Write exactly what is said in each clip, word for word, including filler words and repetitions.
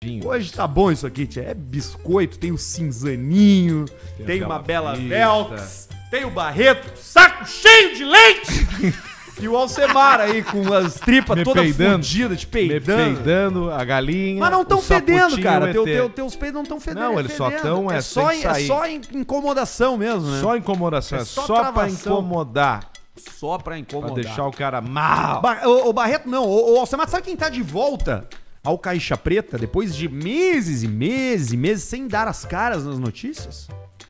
fofinho. Hoje tá bom isso aqui, tia. É biscoito, tem o cinzaninho, tem, tem uma bela Velks, tem o Barreto, saco cheio de leite! E o Alcemar aí com as tripas todas fodidas, te peidando. Me peidando, a galinha. Mas não tão fedendo, cara. Teu, teu, teus peidos não tão fedendo. Não, eles só tão, é, é só, é só incomodação mesmo, né? Só incomodação, é só, é só pra incomodar. Só pra incomodar. Pra deixar o cara mal. Ba o, o Barreto não, o, o Alcemar, sabe quem tá de volta ao Caixa Preta depois de meses e meses e meses sem dar as caras nas notícias?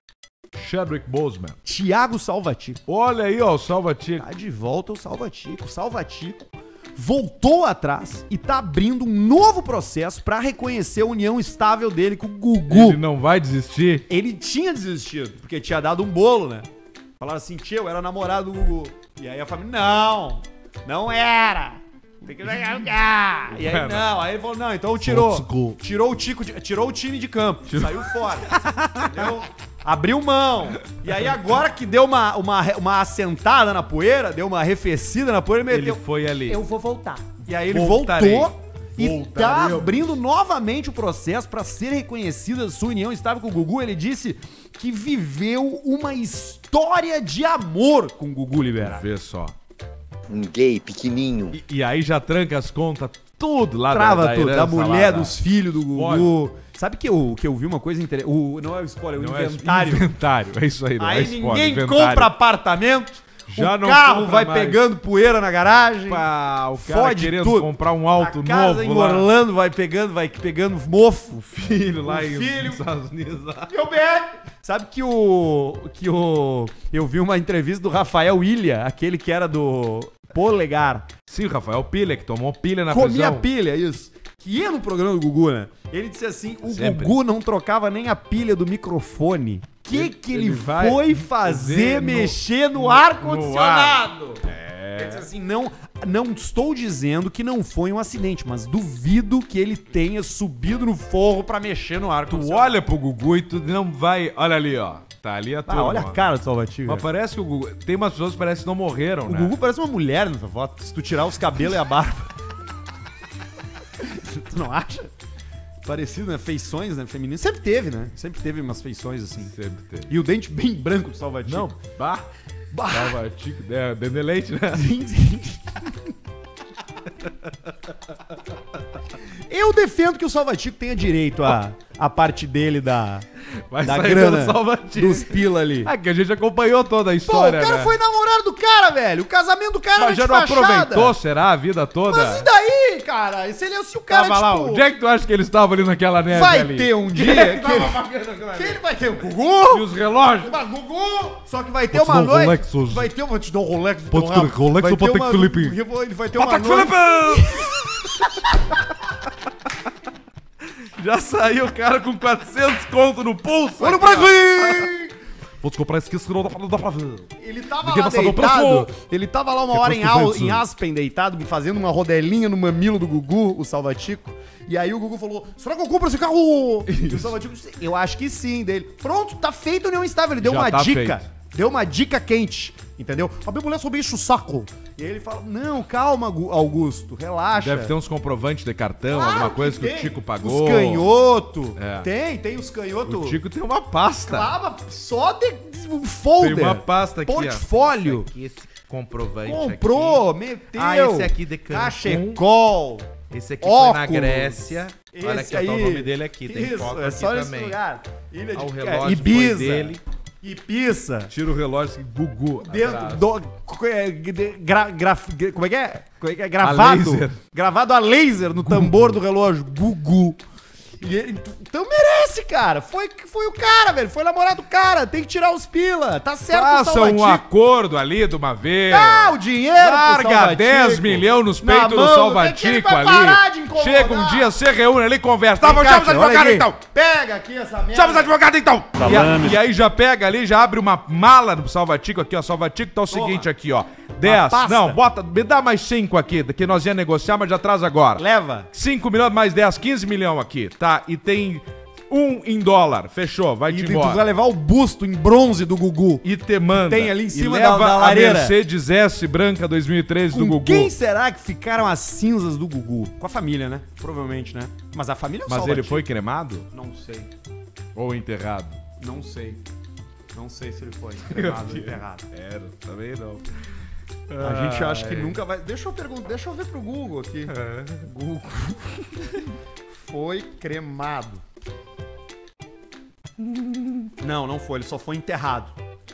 Chadwick Boseman. Thiago Salvatico. Olha aí, ó, o Salvatico. Tá de volta o Salvatico. O Salvatico voltou atrás e tá abrindo um novo processo pra reconhecer a união estável dele com o Gugu. Ele não vai desistir? Ele tinha desistido, porque tinha dado um bolo, né? Falaram assim, tio, eu era namorado do Gugu. E aí a família, não, não era. Tem que jogar. E aí, não, aí ele falou, não, então tirou. Tirou o, tico de, tirou o time de campo. Tirou. Saiu fora. Entendeu? Abriu mão. E aí agora que deu uma, uma, uma assentada na poeira, deu uma arrefecida na poeira, ele meteu. Ele foi ali. Eu vou voltar. E aí ele Voltarei. voltou e Voltarei. tá abrindo novamente o processo pra ser reconhecida a sua união estável com o Gugu. Ele disse que viveu uma história de amor com o Gugu Liberato. Vê só. Um gay pequenininho. E, e aí já tranca as contas, tudo lá Trava da, da tudo, da mulher, lá, dos filhos do Gugu. Olha. Sabe que eu, que eu vi uma coisa interessante? Não é o spoiler, é o inventário. É inventário, é isso aí. Não aí é spoiler, ninguém inventário. compra apartamento, já o não carro vai mais. pegando poeira na garagem. Pá, o cara fode querendo tudo. comprar um auto a casa novo engorlando, vai pegando, vai pegando mofo. O filho lá o em filho, Estados Unidos. E o Beck. Sabe que o, que o... Eu vi uma entrevista do Rafael Ilha, aquele que era do Polegar. Sim, o Rafael Pilha, que tomou pilha na Comia prisão. Comia pilha, isso. Que ia no programa do Gugu, né? Ele disse assim, o Sempre. Gugu não trocava nem a pilha do microfone. O que, que ele, ele vai foi fazer, no, mexer no, no ar-condicionado? É. Ele disse assim, não, não estou dizendo que não foi um acidente, mas duvido que ele tenha subido no forro pra mexer no Tu ar-condicionado. olha pro Gugu e tu não vai... Olha ali, ó. Tá ali a turma. Ah, olha a cara do Salvatico. Mas parece que o Gugu... Tem umas pessoas que parece que não morreram, O né? Gugu parece uma mulher nessa foto, se tu tirar os cabelos e a barba. Tu não acha? Parecido, né? Feições, né? Femininas. Sempre teve, né? Sempre teve umas feições assim. Sempre teve. E o dente bem branco do Salvatico. Não, bah. Bah. Salvatico, é, dente leite, né? Sim, sim. Eu defendo que o Salvatico tenha direito a, a parte dele da, Vai da sair grana, pelo Salvatico. dos pila ali. Ah, que a gente acompanhou toda a Pô, história, o cara né? foi namorado do cara, velho. O casamento do cara Mas era já de não fachada. aproveitou, será, a vida toda? Mas e daí, cara? Se, ele, se o cara, Tava lá, tipo... onde é que tu acha que eles estavam ali naquela neve vai ali? ter um dia que, ele, que ele vai ter o E Gugu, os relógios? o Gugu, só que vai ter Vou te uma dar um noite... Rolex hoje. Vai ter, vou te dar um Rolex. do Pode teu rabo. ter Rolex Vai ou ter Patek uma- Philippe? Ele vai ter uma Patek noite... Philippe! Já saiu o cara com quatrocentos conto no pulso. Olha o aqui, ó. Brasil! Vou te comprar esse que não dá pra, não dá pra ver. Ele tava Ninguém lá vai saber o deitado, preço. ele tava lá uma Que hora em, custa Al- duzentos. em Aspen deitado, fazendo uma rodelinha no mamilo do Gugu, o Salvatico. E aí o Gugu falou, será que eu compro esse carro? E o Salvatico disse, eu acho que sim, dele. Pronto, tá feito a união estável. Ele deu Já uma tá dica. feito. Deu uma dica quente, entendeu? A minha mulher só me enche o saco. E aí ele fala, não, calma, Gu- Augusto, relaxa. Deve ter uns comprovantes de cartão, Claro alguma coisa que, tem. o Tico pagou. Os canhoto. É. Tem, tem os canhoto. O Tico tem uma pasta. Ah, só de um folder. Tem uma pasta aqui, ó. Portfólio. Esse aqui, esse comprovante Comprou, aqui. meteu. Ah, esse aqui de Cancún. Cachecol. Esse aqui foi na Óculos. Grécia. Olha Esse aqui, ó, tá aí. o nome dele aqui. Tem Isso, foto é aqui só nesse também. lugar. Ilha Ah, o de relógio Ibiza. foi dele. Ibiza. Tira o relógio assim, Gugu. Dentro atrás. do. é, de- gra- graf- como é que é? Como é que é? Gravado. laser. Gravado a laser no tambor do relógio. Gugu. E ele- então merece, cara. Foi, foi o cara, velho. Foi o namorado do cara. Tem que tirar os pila. Tá certo o Faça um Salvatico. acordo ali de uma vez. Dá o dinheiro pro Larga Salvatico. dez milhões nos Na peitos do mão, é que ele Salvatico vai parar de ali. incomodar. Chega um dia, você reúne ali e conversa. Tá, Vem vamos cá, chamar os tia, olha advogados aqui. então. Pega aqui essa merda. Chama os advogados então. E, a- e aí já pega ali, já abre uma mala do Salvatico aqui, ó. Salvatico tá o Toma. seguinte aqui, ó. dez. pasta. Não, bota, me dá mais cinco aqui, que nós ia negociar, mas já traz agora. Leva. cinco milhões mais dez, quinze milhões aqui, tá? E tem Um em dólar. Fechou, vai E te tu vai embora. levar o busto em bronze do Gugu. E te manda. Tem ali em cima e da- leva da a lareira. Mercedes S branca dois mil e treze do Com Gugu. quem será que ficaram as cinzas do Gugu? Com a família, né? Provavelmente, né? Mas a família é o Mas ele Salvatico. foi cremado? Não sei. Ou enterrado? Não sei. Não sei se ele foi cremado ou enterrado. Era, também não. A gente acha que Ai. nunca vai... Deixa eu perguntar, deixa eu ver pro Google aqui. Google. Foi cremado. Não, não foi. Ele só foi enterrado.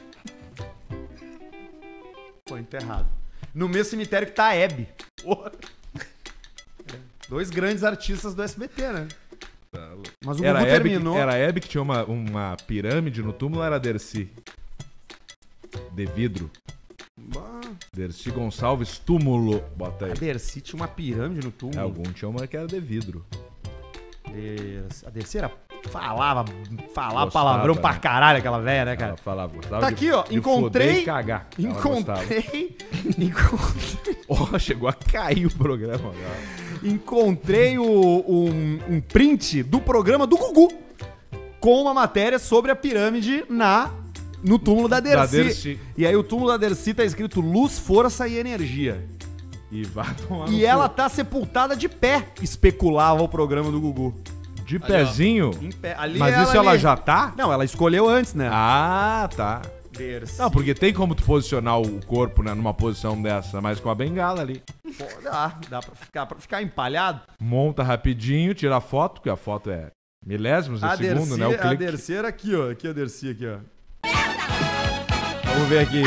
Foi enterrado. No mesmo cemitério que tá a Hebe. Porra. Dois grandes artistas do S B T, né? Mas o Era Gugu a Hebe, terminou... que, era a Hebe que tinha uma, uma pirâmide no túmulo ou era a Dercy? De vidro. Bah, Dercy Gonçalves Túmulo. Bota aí. a Dercy tinha uma pirâmide no túmulo. É, algum tinha uma que era de vidro. Dercy- A Dercy era... Falava, falava Gostava, palavrão né? pra caralho aquela velha, né, cara? Ela falava, gostava Tá de- aqui, ó, de encontrei- foder e cagar. Ela gostava. Encontrei... encontrei... Ó, chegou a cair o programa agora. encontrei o- um, um print do programa do Gugu com uma matéria sobre a pirâmide na no túmulo da Dercy. Da Dercy. E aí o túmulo da Dercy tá escrito luz, força e energia. E vai tomar no E cu. ela tá sepultada de pé, especulava o programa do Gugu. De pezinho? Em pé. Ali Mas isso ela ali- já tá? Não, ela escolheu antes, né? Ah, tá. Dercy. Não, porque tem como tu posicionar o corpo, né, numa posição dessa, mas com a bengala ali. Pô, dá, dá pra ficar, pra ficar empalhado. Monta rapidinho, tira a foto, porque a foto é milésimos de A segundo, Dercy, né? O a clique. Dercy era aqui, ó. Aqui a Dercy, aqui, ó. Vamos ver aqui.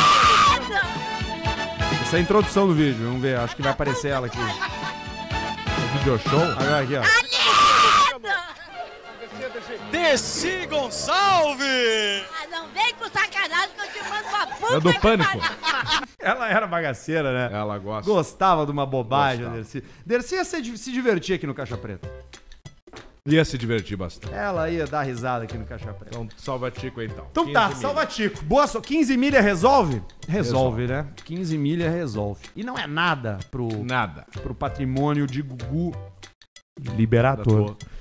Essa é a introdução do vídeo, vamos ver. Acho que vai aparecer ela aqui. O video show. Agora aqui, ó. Dercy Gonçalves! Ah, não vem com sacanagem que eu te mando uma puta É do que Pânico. pariu. Ela era bagaceira, né? Ela gosta. Gostava de uma bobagem, a Gostava. Dercy. Dercy ia se, se divertir aqui no Caixa Preta. Ia se divertir bastante. Ela ia dar risada aqui no Caixa Preta. Então, salva Tico aí, então. Então tá, quinze salva Tico. Boa so... quinze milha resolve? Resolve, né? quinze milha resolve. E não é nada pro, mil. Nada. pro patrimônio de Gugu Liberator. Tô-